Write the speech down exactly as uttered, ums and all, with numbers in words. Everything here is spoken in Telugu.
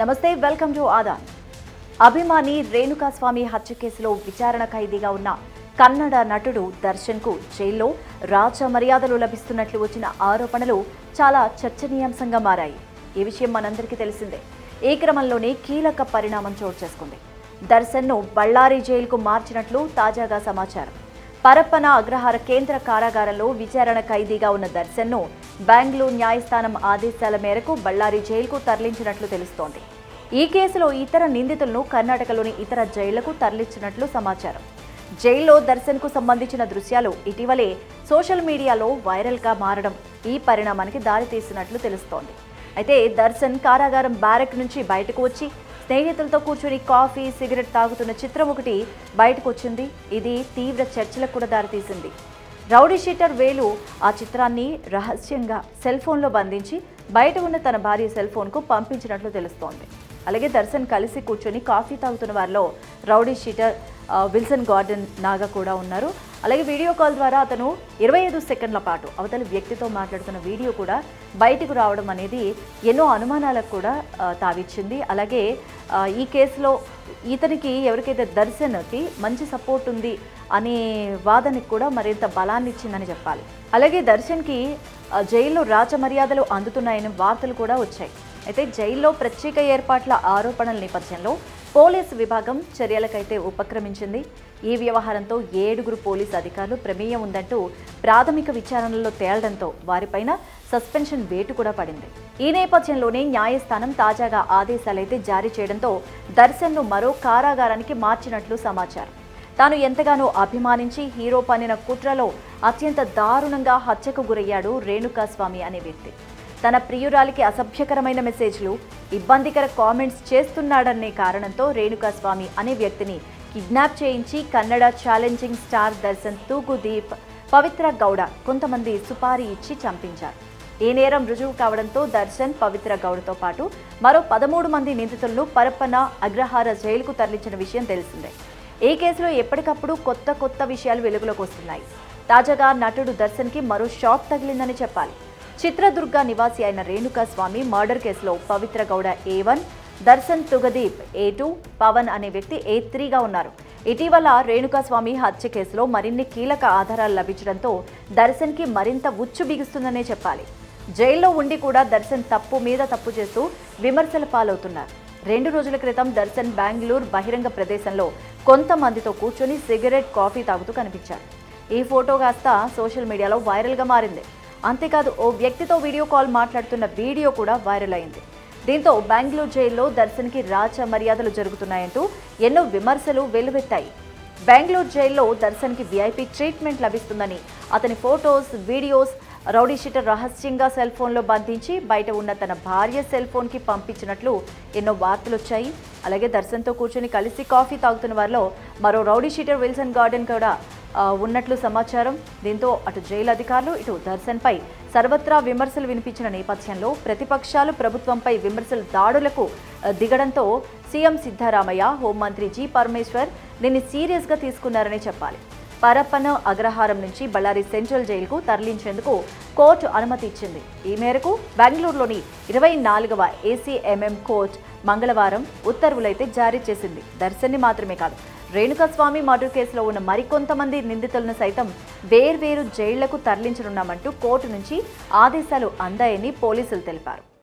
నమస్తే వెల్కమ్ టు ఆదాన్. అభిమాని రేణుకాస్వామి హత్య కేసులో విచారణ ఖైదీగా ఉన్న కన్నడ నటుడు దర్శన్ కు జైల్లో రాజ మర్యాదలు లభిస్తున్నట్లు వచ్చిన ఆరోపణలు చాలా చర్చనీయాంశంగా మారాయి. ఈ విషయం మనందరికీ తెలిసిందే. ఈ క్రమంలోనే కీలక పరిణామం చోటు చేసుకుంది. దర్శన్ ను బళ్ళారి జైలుకు మార్చినట్లు తాజాగా సమాచారం. పరప్పన అగ్రహార కేంద్ర కారాగారంలో విచారణ ఖైదీగా ఉన్న దర్శన్ ను బెంగళూరు న్యాయస్థానం ఆదేశాల మేరకు బళ్ళారి జైలుకు తరలించినట్లు తెలుస్తోంది. ఈ కేసులో ఇతర నిందితులను కర్ణాటకలోని ఇతర జైళ్లకు తరలించినట్లు సమాచారం. జైల్లో దర్శన్ కు సంబంధించిన దృశ్యాలు ఇటీవలే సోషల్ మీడియాలో వైరల్ గా మారడం ఈ పరిణామానికి దారితీసినట్లు తెలుస్తోంది. అయితే దర్శన్ కారాగారం బ్యారెక్ నుంచి బయటకు వచ్చి స్నేహితులతో కూర్చుని కాఫీ సిగరెట్ తాగుతున్న చిత్రం ఒకటి బయటకు వచ్చింది. ఇది తీవ్ర చర్చలకు కూడా దారితీసింది. రౌడీ షీటర్ వేలు ఆ చిత్రాన్ని రహస్యంగా సెల్ ఫోన్లో బంధించి బయట ఉన్న తన భార్య సెల్ ఫోన్కు పంపించినట్లు తెలుస్తోంది. అలాగే దర్శన్ కలిసి కూర్చొని కాఫీ తాగుతున్న వారిలో rowdy sheeter Wilson Garden Naga కూడా ఉన్నారు. అలాగే వీడియో కాల్ ద్వారా అతను ఇరవై ఐదు సెకండ్ల పాటు అవతలి వ్యక్తితో మాట్లాడుతున్న వీడియో కూడా బయటకు రావడం అనేది ఎన్నో అనుమానాలకు కూడా తావిచ్చింది. అలాగే ఈ కేసులో ఇతనికి ఎవరికైతే దర్శన్కి మంచి సపోర్ట్ ఉంది అనే వాదనకి కూడా మరింత బలాన్ని ఇచ్చిందని చెప్పాలి. అలాగే దర్శన్కి జైల్లో రాజ మర్యాదలు అందుతున్నాయని వార్తలు కూడా వచ్చాయి. అయితే జైల్లో ప్రత్యేక ఏర్పాట్ల ఆరోపణల నేపథ్యంలో పోలీసు విభాగం చర్యలకైతే ఉపక్రమించింది. ఈ వ్యవహారంతో ఏడుగురు పోలీసు అధికారులు ప్రమేయం ఉందంటూ ప్రాథమిక విచారణలో తేలడంతో వారిపైన సస్పెన్షన్ వేటు కూడా పడింది. ఈ నేపథ్యంలోనే న్యాయస్థానం తాజాగా ఆదేశాలైతే జారీ చేయడంతో దర్శన్ను మరో కారాగారానికి మార్చినట్లు సమాచారం. తాను ఎంతగానో అభిమానించి హీరో పన్నిన కుట్రలో అత్యంత దారుణంగా హత్యకు గురయ్యాడు రేణుకాస్వామి అనే వ్యక్తి. తన ప్రియురాలికి అసభ్యకరమైన మెసేజ్లు, ఇబ్బందికర కామెంట్స్ చేస్తున్నాడనే కారణంతో రేణుకాస్వామి అనే వ్యక్తిని కిడ్నాప్ చేయించి కన్నడ ఛాలెంజింగ్ స్టార్ దర్శన్ తూగుదీప్, పవిత్ర గౌడ కొంతమంది సుపారీ ఇచ్చి చంపించారు. ఈ నేరం రుజువు కావడంతో దర్శన్, పవిత్ర గౌడతో పాటు మరో పదమూడు మంది నిందితులను పరప్పన అగ్రహార జైలుకు తరలించిన విషయం తెలిసిందే. ఈ కేసులో ఎప్పటికప్పుడు కొత్త కొత్త విషయాలు వెలుగులోకి వస్తున్నాయి. తాజాగా నటుడు దర్శన్కి మరో షాక్ తగిలిందని చెప్పాలి. చిత్రదుర్గ నివాసి అయిన రేణుకాస్వామి మర్డర్ కేసులో Pavithra Gowda A one, Darshan Thoogudeepa A two, Pavan అనే వ్యక్తి ఏ త్రీగా ఉన్నారు. ఇటీవల రేణుకాస్వామి హత్య కేసులో మరిన్ని కీలక ఆధారాలు లభించడంతో దర్శన్కి మరింత ఉచ్చు బిగుస్తుందనే చెప్పాలి. జైల్లో ఉండి కూడా దర్శన్ తప్పు మీద తప్పు చేస్తూ విమర్శల పాలవుతున్నారు. రెండు రోజుల క్రితం దర్శన్ బెంగళూరు బహిరంగ ప్రదేశంలో కొంతమందితో కూర్చొని సిగరెట్, కాఫీ తాగుతూ కనిపించాడు. ఈ ఫోటో కాస్త సోషల్ మీడియాలో వైరల్గా మారింది. అంతేకాదు ఓ వ్యక్తితో వీడియో కాల్ మాట్లాడుతున్న వీడియో కూడా వైరల్ అయింది. దీంతో బెంగళూరు జైల్లో దర్శన్కి రాజ మర్యాదలు జరుగుతున్నాయంటూ ఎన్నో విమర్శలు వెల్లువెత్తాయి. బెంగళూరు జైల్లో దర్శన్కి వీఐపీ ట్రీట్మెంట్ లభిస్తుందని, అతని ఫోటోస్, వీడియోస్ రౌడీ షీటర్ రహస్యంగా సెల్ ఫోన్లో బంధించి బయట ఉన్న తన భార్య సెల్ ఫోన్కి పంపించినట్లు ఎన్నో వార్తలు వచ్చాయి. అలాగే దర్శన్తో కూర్చొని కలిసి కాఫీ తాగుతున్న వారిలో మరో రౌడీ షీటర్ విల్సన్ గార్డెన్ కూడా ఉన్నట్లు సమాచారం. దీంతో అటు జైలు అధికారులు, ఇటు దర్శన్పై సర్వత్రా విమర్శలు వినిపించిన నేపథ్యంలో ప్రతిపక్షాలు ప్రభుత్వంపై విమర్శల దాడులకు దిగడంతో సీఎం సిద్ధరామయ్య, హోంమంత్రి జి పరమేశ్వర్ దీన్ని సీరియస్గా తీసుకున్నారని చెప్పాలి. పరప్పన అగ్రహారం నుంచి బళ్ళారి సెంట్రల్ జైలుకు తరలించేందుకు కోర్టు అనుమతి ఇచ్చింది. ఈ మేరకు బెంగళూరులోని ఇరవై నాలుగవ ఏసీఎంఎం కోర్టు మంగళవారం ఉత్తర్వులైతే జారీ చేసింది. దర్శన్ని మాత్రమే కాదు, రేణుకాస్వామి మర్డర్ కేసులో ఉన్న మరికొంతమంది నిందితులను సైతం వేర్వేరు జైళ్లకు తరలించనున్నామంటూ కోర్టు నుంచి ఆదేశాలు అందాయని పోలీసులు తెలిపారు.